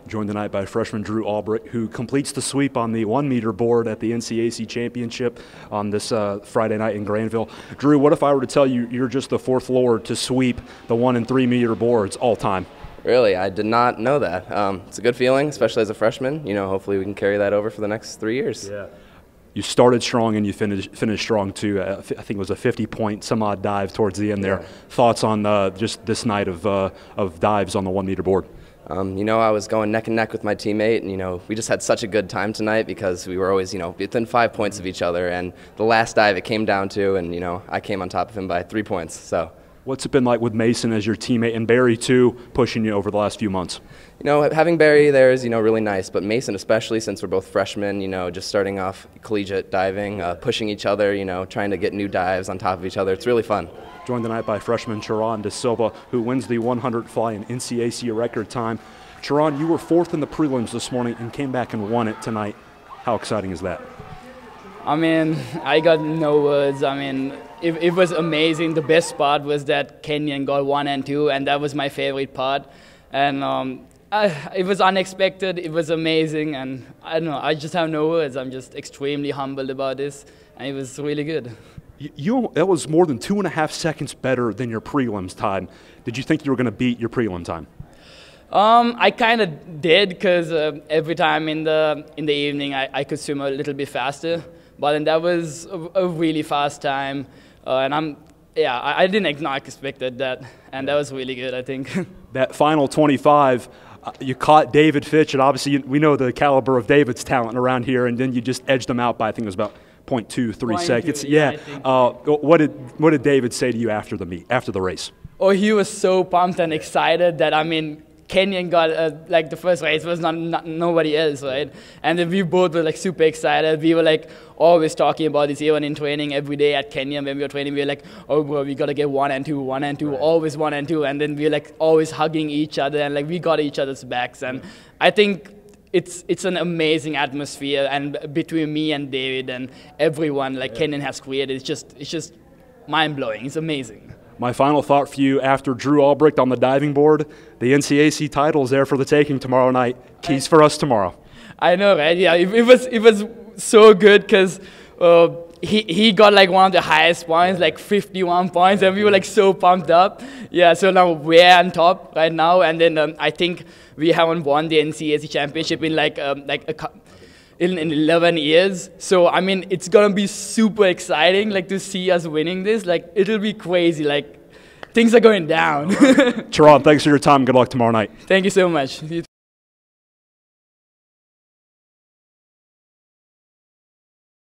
Joined tonight by freshman Drew Albrecht, who completes the sweep on the 1 meter board at the NCAC Championship on this Friday night in Granville. Drew, what if I were to tell you you're just the fourth lord to sweep the 1 and 3 meter boards all time? Really, I did not know that. It's a good feeling, especially as a freshman. You know, hopefully we can carry that over for the next 3 years. Yeah. You started strong and you finished strong too. I think it was a 50-point some odd dive towards the end there. Thoughts on just this night of dives on the 1 meter board? You know, I was going neck and neck with my teammate, and, you know, we just had such a good time tonight because we were always, you know, within 5 points of each other. And the last dive it came down to, and, you know, I came on top of him by 3 points. So. What's it been like with Mason as your teammate and Barry too, pushing you over the last few months? You know, having Barry there is, you know, really nice, but Mason especially, since we're both freshmen, you know, just starting off collegiate diving, pushing each other, you know, trying to get new dives on top of each other. It's really fun. Joined tonight by freshman Cheran De Silva, who wins the 100 fly in NCAC record time. Cheran, you were fourth in the prelims this morning and came back and won it tonight. How exciting is that? I mean, I got no words. I mean, it was amazing. The best part was that Kenyon got 1 and 2, and that was my favorite part. And it was unexpected. It was amazing, and I don't know. I just have no words. I'm just extremely humbled about this, and it was really good. That was more than 2.5 seconds better than your prelims time. Did you think you were going to beat your prelim time? I kind of did, because every time in the evening I could swim a little bit faster. But then that was a really fast time, and I didn't not expected that, and that was really good, I think. That final 25, you caught David Fitch, and obviously we know the caliber of David's talent around here, and then you just edged him out by, I think it was about 0.23 seconds. Yeah. What did David say to you after the race? Oh, he was so pumped and excited that, I mean, Kenyon got, like, the first race was not nobody else, right? And then we both were, like, super excited. We were, like, always talking about this even in training every day at Kenyon. When we were training, we were like, oh, bro, we got to get 1 and 2, 1 and 2, right. Always 1 and 2. And then we were, like, always hugging each other, and, like, we got each other's backs. And I think it's an amazing atmosphere, and between me and David and everyone, like, Kenyon has created, it's just mind-blowing. It's amazing. My final thought for you after Drew Albrecht on the diving board, the NCAC title is there for the taking tomorrow night. Keys for us tomorrow. I know, right? Yeah, it was so good because he got like one of the highest points, like 51 points, and we were like so pumped up. Yeah, so now we're on top right now, and then I think we haven't won the NCAC Championship in in 11 years. So, I mean, it's going to be super exciting, like, to see us winning this. Like, it'll be crazy. Like, things are going down. Cheran, thanks for your time. Good luck tomorrow night. Thank you so much.